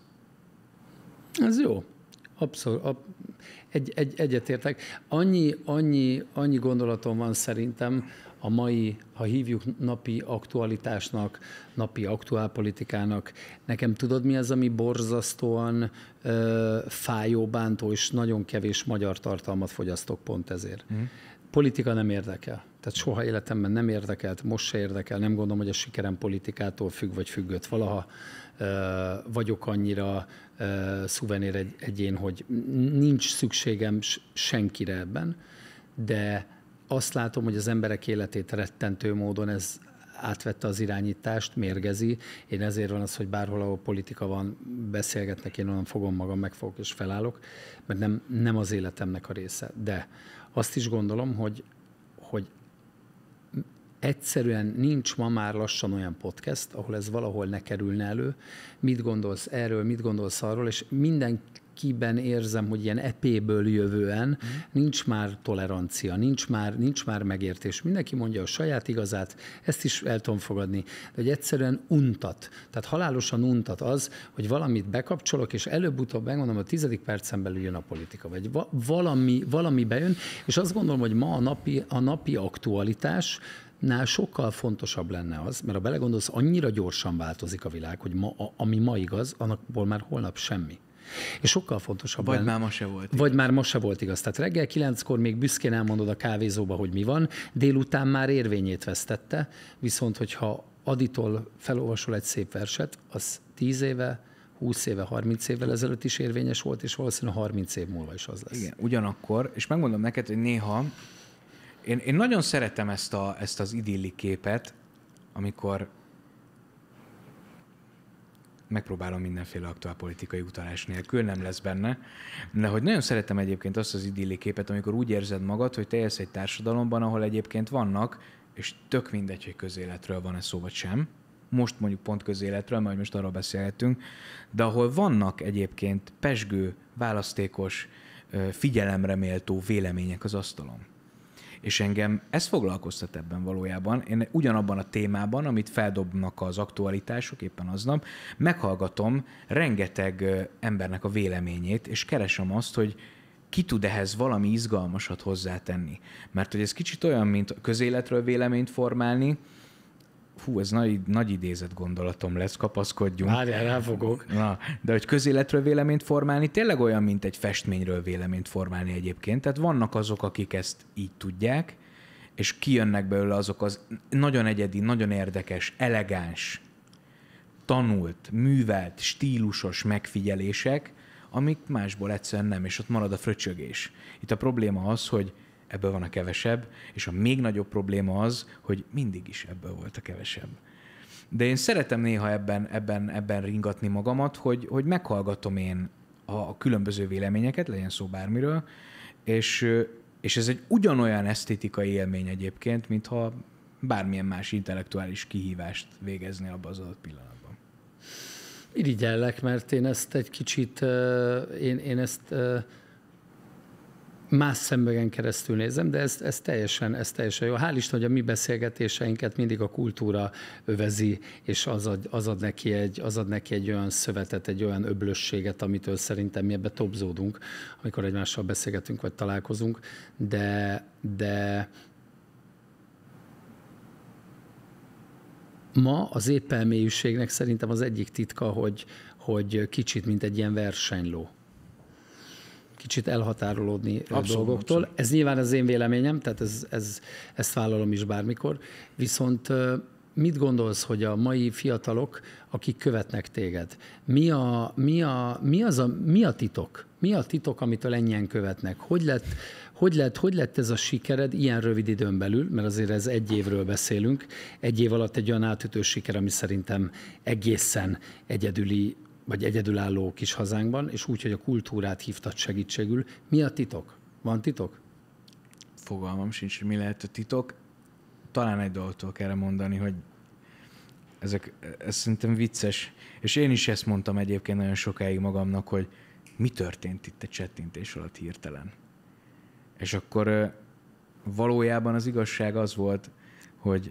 Ez jó. Abszolút. Egy, egy, egyetértek. Annyi, annyi, annyi gondolatom van szerintem a mai, ha hívjuk napi aktualitásnak, napi aktuálpolitikának. Nekem tudod, mi az, ami borzasztóan ö, fájó, bántó, és nagyon kevés magyar tartalmat fogyasztok pont ezért. Mm. Politika nem érdekel. Tehát soha életemben nem érdekelt, most se érdekel. Nem gondolom, hogy a sikerem politikától függ, vagy függött valaha. Vagyok annyira szuvenér egy, egyén, hogy nincs szükségem senkire ebben, de azt látom, hogy az emberek életét rettentő módon ez átvette az irányítást, mérgezi. Én ezért van az, hogy bárhol, ahol politika van, beszélgetnek, én onnan fogom magam, megfogok és felállok, mert nem, nem az életemnek a része. De azt is gondolom, hogy, hogy egyszerűen nincs ma már lassan olyan podcast, ahol ez valahol ne kerülne elő. Mit gondolsz erről, mit gondolsz arról, és mindenkiben érzem, hogy ilyen epéből jövően mm. nincs már tolerancia, nincs már, nincs már megértés. Mindenki mondja a saját igazát, ezt is el tudom fogadni, de hogy egyszerűen untat. Tehát halálosan untat az, hogy valamit bekapcsolok, és előbb-utóbb megmondom, a tizedik percen belül jön a politika, vagy va- valami, valami bejön, és azt gondolom, hogy ma a napi, a napi aktualitás nál sokkal fontosabb lenne az, mert ha belegondolsz, annyira gyorsan változik a világ, hogy ma, a, ami ma igaz, annakból már holnap semmi. És sokkal fontosabb Vagy lenne, már ma se volt igaz. Vagy már ma se volt igaz. Tehát reggel kilenckor még büszkén elmondod a kávézóba, hogy mi van, délután már érvényét vesztette, viszont hogyha Aditól felolvasol egy szép verset, az tíz éve, húsz éve, harminc évvel ezelőtt is érvényes volt, és valószínűleg harminc év múlva is az lesz. Igen, ugyanakkor, és megmondom neked, hogy néha Én, én nagyon szeretem ezt, a, ezt az idilli képet, amikor megpróbálom mindenféle aktuálpolitikai utalás nélkül, nem lesz benne, de hogy nagyon szeretem egyébként azt az idilli képet, amikor úgy érzed magad, hogy te élsz egy társadalomban, ahol egyébként vannak, és tök mindegy, hogy közéletről van-e szó, vagy sem, most mondjuk pont közéletről, majd most arról beszélhetünk, de ahol vannak egyébként pezsgő, választékos, figyelemre méltó vélemények az asztalon. És engem ez foglalkoztat ebben valójában. Én ugyanabban a témában, amit feldobnak az aktualitások éppen aznap, meghallgatom rengeteg embernek a véleményét, és keresem azt, hogy ki tud ehhez valami izgalmasat hozzátenni. Mert hogy ez kicsit olyan, mint közéletről véleményt formálni. Hú, ez nagy, nagy idézett gondolatom lesz, kapaszkodjunk. Várjál, ráfogok. Na, de hogy közéletről véleményt formálni, tényleg olyan, mint egy festményről véleményt formálni egyébként. Tehát vannak azok, akik ezt így tudják, és kijönnek belőle azok az nagyon egyedi, nagyon érdekes, elegáns, tanult, művelt, stílusos megfigyelések, amik másból egyszerűen nem, és ott marad a fröcsögés. Itt a probléma az, hogy ebből van a kevesebb, és a még nagyobb probléma az, hogy mindig is ebből volt a kevesebb. De én szeretem néha ebben, ebben, ebben ringatni magamat, hogy, hogy meghallgatom én a különböző véleményeket, legyen szó bármiről, és, és ez egy ugyanolyan esztétikai élmény egyébként, mintha bármilyen más intellektuális kihívást végezni abban az adott pillanatban. Irigyellek, mert én ezt egy kicsit, én, én ezt más szemüvegen keresztül nézem, de ez, ez, teljesen, ez teljesen jó. Hál' Isten, hogy a mi beszélgetéseinket mindig a kultúra övezi, és az ad, az ad, neki, egy, az ad neki egy olyan szövetet, egy olyan öblösséget, amitől szerintem mi ebbe topzódunk, amikor egymással beszélgetünk, vagy találkozunk, de, de ma az épp elmélyűségnek szerintem az egyik titka, hogy, hogy kicsit, mint egy ilyen versenyló. Kicsit elhatárolódni abszolút, dolgoktól. Abszolút. Ez nyilván az én véleményem, tehát ez, ez, ezt vállalom is bármikor. Viszont mit gondolsz, hogy a mai fiatalok, akik követnek téged, mi a, mi a, mi az a, mi a titok? Mi a titok, amitől ennyien követnek? Hogy lett, hogy, lett, hogy lett ez a sikered ilyen rövid időn belül, mert azért ez egy évről beszélünk, egy év alatt egy olyan átütő siker, ami szerintem egészen egyedüli, vagy egyedülálló kis hazánkban, és úgy, hogy a kultúrát hívtad segítségül. Mi a titok? Van titok? Fogalmam sincs, hogy mi lehet a titok. Talán egy dologtól kell mondani, hogy ezek, ez szerintem vicces. És én is ezt mondtam egyébként nagyon sokáig magamnak, hogy mi történt itt egy csettintés alatt hirtelen. És akkor valójában az igazság az volt, hogy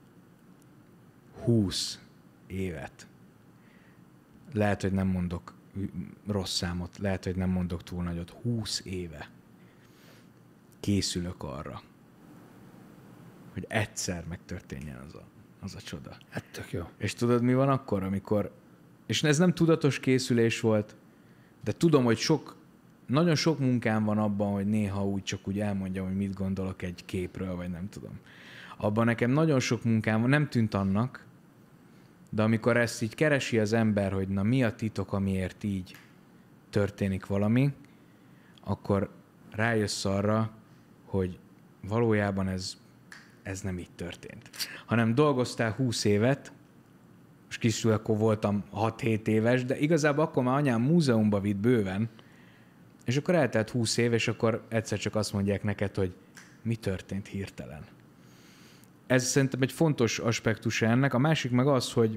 húsz évet. Lehet, hogy nem mondok rossz számot, lehet, hogy nem mondok túl nagyot. húsz éve készülök arra, hogy egyszer megtörténjen az a, az a csoda. Hát tök jó. És tudod, mi van akkor, amikor... És ez nem tudatos készülés volt, de tudom, hogy sok, nagyon sok munkám van abban, hogy néha úgy csak úgy elmondjam, hogy mit gondolok egy képről, vagy nem tudom. Abban nekem nagyon sok munkám van, nem tűnt annak, de amikor ezt így keresi az ember, hogy na mi a titok, amiért így történik valami, akkor rájössz arra, hogy valójában ez, ez nem így történt. Hanem dolgoztál húsz évet, és kicsit akkor voltam hat-hét éves, de igazából akkor már anyám múzeumba vitt bőven, és akkor eltelt húsz év, és akkor egyszer csak azt mondják neked, hogy mi történt hirtelen. Ez szerintem egy fontos aspektusa ennek. A másik meg az, hogy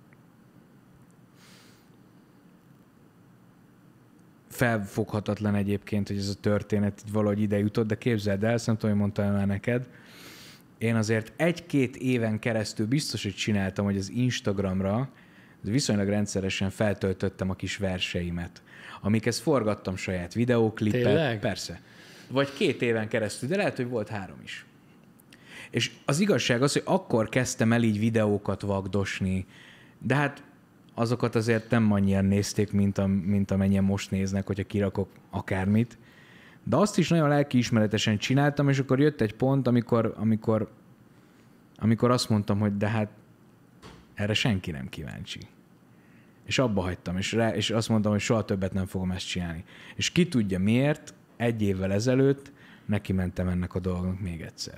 felfoghatatlan egyébként, hogy ez a történet így valahogy ide jutott, de képzeld el, ezt nem tudom, hogy mondtam már neked, én azért egy-két éven keresztül biztos, hogy csináltam, hogy az Instagramra viszonylag rendszeresen feltöltöttem a kis verseimet, amikhez forgattam saját videóklipet. Tényleg? Persze. Vagy két éven keresztül, de lehet, hogy volt három is. És az igazság az, hogy akkor kezdtem el így videókat vagdosni, de hát azokat azért nem annyian nézték, mint, a, mint amennyien most néznek, hogyha kirakok akármit. De azt is nagyon lelkiismeretesen csináltam, és akkor jött egy pont, amikor, amikor, amikor azt mondtam, hogy de hát erre senki nem kíváncsi. És abba hagytam, és, rá, és azt mondtam, hogy soha többet nem fogom ezt csinálni. És ki tudja miért, egy évvel ezelőtt neki mentem ennek a dolgnak még egyszer.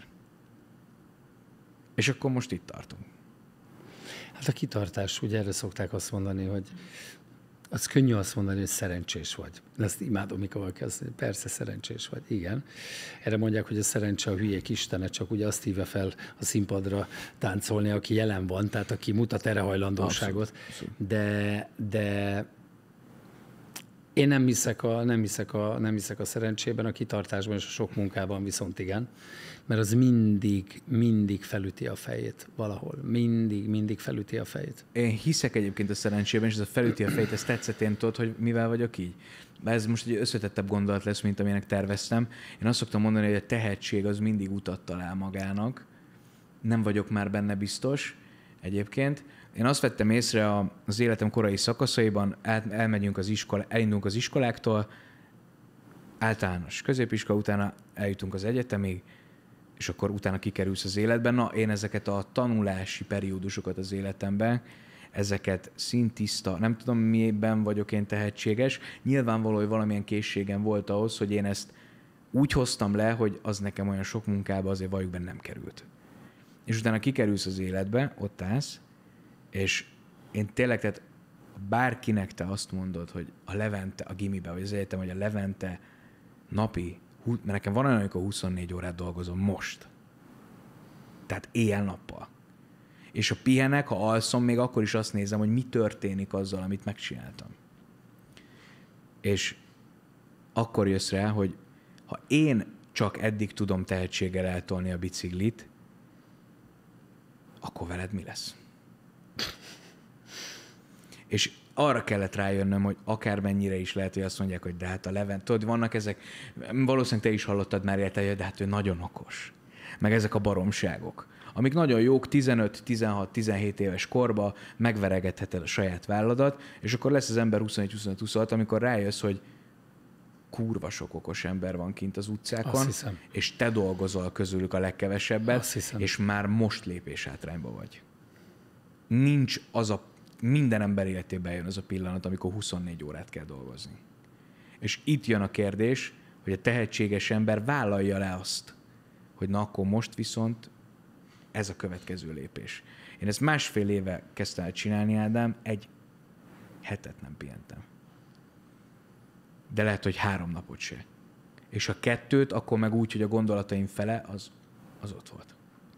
És akkor most itt tartunk. Hát a kitartás, ugye erre szokták azt mondani, hogy az könnyű azt mondani, hogy szerencsés vagy. Ezt imádom, mikor valaki azt mondja, persze szerencsés vagy. Igen. Erre mondják, hogy a szerencse a hülyék istene, csak ugye azt hívja fel a színpadra táncolni, aki jelen van, tehát aki mutat erre hajlandóságot. De, de én nem hiszek, a, nem, hiszek a, nem hiszek a szerencsében, a kitartásban és a sok munkában viszont igen, mert az mindig, mindig felüti a fejét valahol. Mindig, mindig felüti a fejét. Én hiszek egyébként a szerencsében, és ez a felüti a fejét, ezt tetszett, én tudod, hogy mivel vagyok így? Ez most egy összetettebb gondolat lesz, mint amilyenek terveztem. Én azt szoktam mondani, hogy a tehetség az mindig utat talál magának. Nem vagyok már benne biztos egyébként. Én azt vettem észre az életem korai szakaszaiban, elmegyünk az iskola, elindulunk az iskoláktól, általános középiskola, utána eljutunk az egyetemig, és akkor utána kikerülsz az életben. Na, én ezeket a tanulási periódusokat az életemben, ezeket szintiszta, nem tudom miben vagyok én tehetséges, nyilvánvaló, hogy valamilyen készségem volt ahhoz, hogy én ezt úgy hoztam le, hogy az nekem olyan sok munkába azért valljuk benne nem került. És utána kikerülsz az életbe, ott állsz, és én tényleg, tehát bárkinek te azt mondod, hogy a Levente, a gimibe, vagy az egyetem, hogy a Levente napi, mert nekem van olyan, amikor huszonnégy órát dolgozom most. Tehát éjjel-nappal. És ha pihenek, ha alszom, még akkor is azt nézem, hogy mi történik azzal, amit megcsináltam. És akkor jössz rá, hogy ha én csak eddig tudom tehetséggel eltolni a biciklit, akkor veled mi lesz? És arra kellett rájönnöm, hogy akármennyire is lehet, hogy azt mondják, hogy de hát a Levent, tudod, vannak ezek, valószínűleg te is hallottad már érte, de hát ő nagyon okos. Meg ezek a baromságok, amik nagyon jók, tizenöt, tizenhat, tizenhét éves korba megveregetheted a saját válladat, és akkor lesz az ember huszonegy, huszonöt, huszonhat, amikor rájössz, hogy kurva sok okos ember van kint az utcákon, és te dolgozol közülük a legkevesebbet, és már most lépés hátrányba vagy. nincs az a, minden ember életében jön az a pillanat, amikor huszonnégy órát kell dolgozni. És itt jön a kérdés, hogy a tehetséges ember vállalja le azt, hogy na akkor most viszont ez a következő lépés. Én ezt másfél éve kezdtem el csinálni, Ádám, egy hetet nem pihentem. De lehet, hogy három napot se. És a kettőt akkor meg úgy, hogy a gondolataim fele az, az ott volt.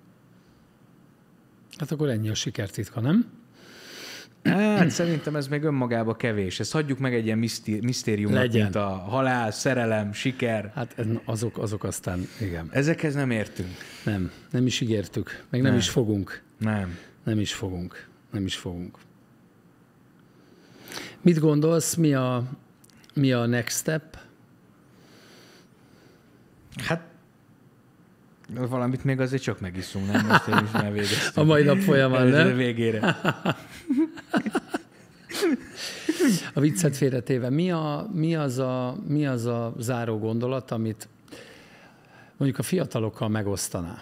Hát akkor ennyi a sikertitka, nem? Hát szerintem ez még önmagában kevés. Ezt hagyjuk meg egy ilyen miszti- misztériumot, Legyen. mint a halál, szerelem, siker. Hát ez- azok, azok aztán, igen. Ezekhez nem értünk. Nem, nem is ígértük, meg nem, Nem. is fogunk. Nem. Nem is fogunk. Nem is fogunk. Mit gondolsz, mi a, mi a next step? Hát valamit még azért csak megiszunk, nem? Most én is már végeztünk. A mai nap folyamán, Ez a nem? végére. A viccet félretéve, mi, a, mi, az a, mi az a záró gondolat, amit mondjuk a fiatalokkal megosztaná?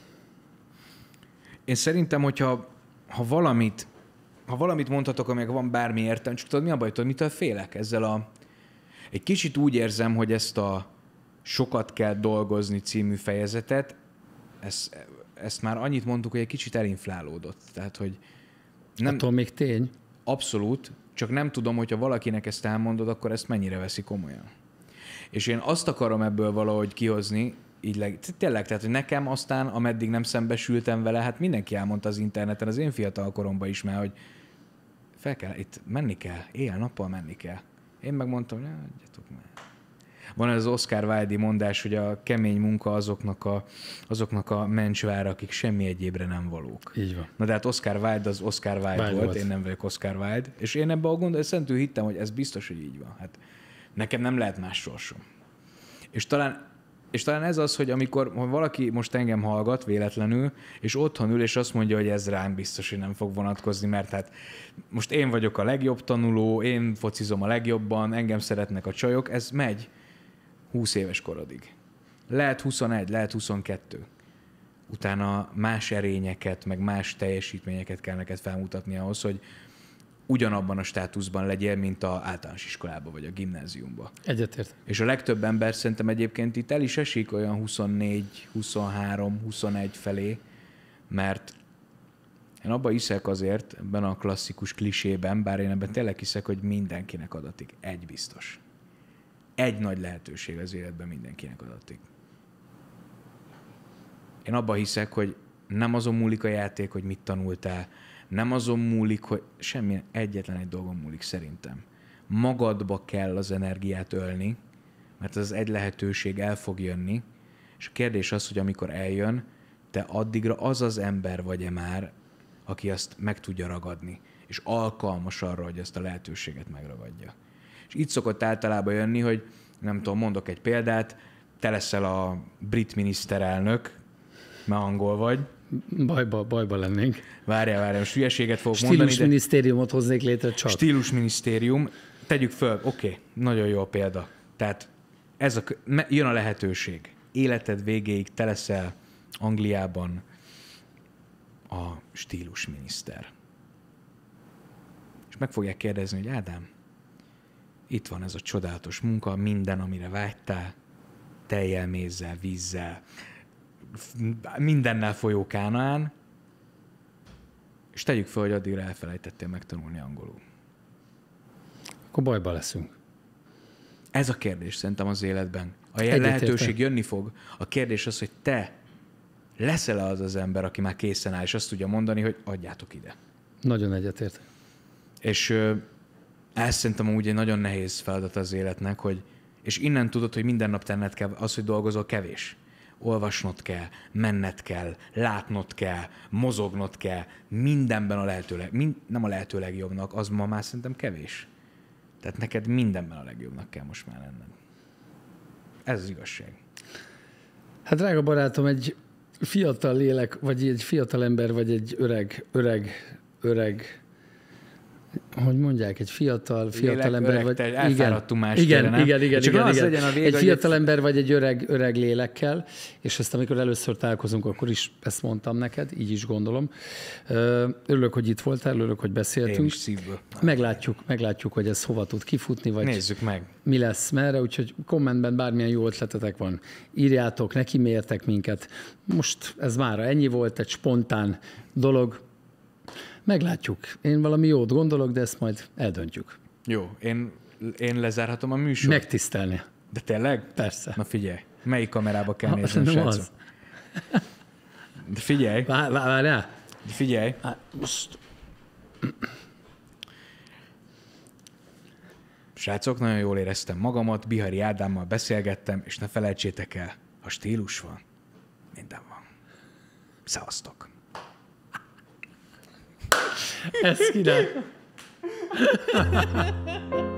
Én szerintem, hogyha ha valamit, ha valamit mondhatok, amelyek van bármi értelme, csak tudod, mi a baj, tudod, mitől félek? Ezzel a... Egy kicsit úgy érzem, hogy ezt a sokat kell dolgozni című fejezetet, ezt, ezt már annyit mondtuk, hogy egy kicsit elinflálódott. Tehát, hogy nem... Attól még tény. Abszolút, csak nem tudom, hogyha valakinek ezt elmondod, akkor ezt mennyire veszi komolyan. És én azt akarom ebből valahogy kihozni, így leg, tényleg, tehát hogy nekem aztán, ameddig nem szembesültem vele, hát mindenki elmondta az interneten, az én fiatal koromban is már, hogy fel kell, itt menni kell, éjjel-nappal menni kell. Én megmondtam, hogy adjatok már. Van ez az Oscar Wilde-i mondás, hogy a kemény munka azoknak a, azoknak a mencsvára, akik semmi egyébre nem valók. Így van. Na de hát Oscar Wilde az Oscar Wilde, Wilde volt, volt. én nem vagyok Oscar Wilde, és én ebben a gondol, szentül hittem, hogy ez biztos, hogy így van. Hát nekem nem lehet más sorsom. És talán, és talán ez az, hogy amikor ha valaki most engem hallgat véletlenül, és otthon ül, és azt mondja, hogy ez rám biztos, hogy nem fog vonatkozni, mert hát most én vagyok a legjobb tanuló, én focizom a legjobban, engem szeretnek a csajok, ez megy húsz éves korodig. Lehet huszonegy, lehet huszonkettő. Utána más erényeket, meg más teljesítményeket kell neked felmutatni ahhoz, hogy ugyanabban a státuszban legyél, mint az általános iskolában, vagy a gimnáziumban. Egyetért. És a legtöbb ember szerintem egyébként itt el is esik olyan huszonnégy, huszonhárom, huszonegy felé, mert én abban hiszek azért, ebben a klasszikus klisében, bár én ebben tényleg hiszek, hogy mindenkinek adatik. Egy biztos. Egy nagy lehetőség az életben mindenkinek adatik. Én abban hiszek, hogy nem azon múlik a játék, hogy mit tanultál, nem azon múlik, hogy semmi, egyetlen egy dolgon múlik szerintem. Magadba kell az energiát ölni, mert az egy lehetőség el fog jönni, és a kérdés az, hogy amikor eljön, te addigra az az ember vagy-e már, aki azt meg tudja ragadni, és alkalmas arra, hogy ezt a lehetőséget megragadja. És itt szokott általában jönni, hogy nem tudom, mondok egy példát, te leszel a brit miniszterelnök, mert angol vagy. Bajba, bajba lennénk. Várjál, várjál, most hülyeséget fogok mondani. Stílusminisztériumot hoznék létre csak. Stílusminisztérium. Tegyük föl, oké, okay, nagyon jó a példa. Tehát ez a, jön a lehetőség. Életed végéig te leszel Angliában a stílusminiszter. És meg fogják kérdezni, hogy Ádám, itt van ez a csodálatos munka, minden, amire vágytál, tejjel, mézzel, vízzel, mindennel folyó Kánaán, és tegyük fel, hogy addigra elfelejtettél megtanulni angolul. Akkor bajba leszünk. Ez a kérdés szerintem az életben. A Egyetértek. lehetőség jönni fog. A kérdés az, hogy te leszel az az ember, aki már készen áll, és azt tudja mondani, hogy adjátok ide. Nagyon egyetértek. És ö, ez szerintem amúgy egy nagyon nehéz feladat az életnek, hogy, és innen tudod, hogy minden nap tenned kell az, hogy dolgozol kevés. Olvasnod kell, menned kell, látnod kell, mozognod kell, mindenben a lehető leg, mind, nem a lehető legjobbnak, az ma már szerintem kevés. Tehát neked mindenben a legjobbnak kell most már lenned. Ez az igazság. Hát drága barátom, egy fiatal lélek, vagy egy fiatal ember, vagy egy öreg, öreg, öreg, hogy mondják, egy fiatal, fiatal Lélek, ember, vagy... elfáradtunk más igen, tőle, nem? igen, igen, Csak igen, az igen. legyen a vége, egy hogy fiatal egy- ember vagy egy öreg, öreg lélekkel, és ezt amikor először találkozunk, akkor is ezt mondtam neked, így is gondolom. Ö, Örülök, hogy itt voltál, örülök, hogy Én beszéltünk. is szívből. Meglátjuk, meglátjuk, hogy ez hova tud kifutni, vagy Nézzük meg. mi lesz merre, úgyhogy kommentben bármilyen jó ötletetek van, írjátok, neki mértek minket. Most ez mára ennyi volt, egy spontán dolog. Meglátjuk. Én valami jót gondolok, de ezt majd eldöntjük. Jó, én, én lezárhatom a műsort. Megtisztelni. De tényleg? Persze. Na figyelj, melyik kamerába kell Ha, néznem, nem srácok? az. De figyelj, Vár, vár, várjál. de figyelj. Hát most Srácok, nagyon jól éreztem magamat, Bihari Ádámmal beszélgettem, és ne felejtsétek el, ha stílus van, minden van. Szevasztok! ez király.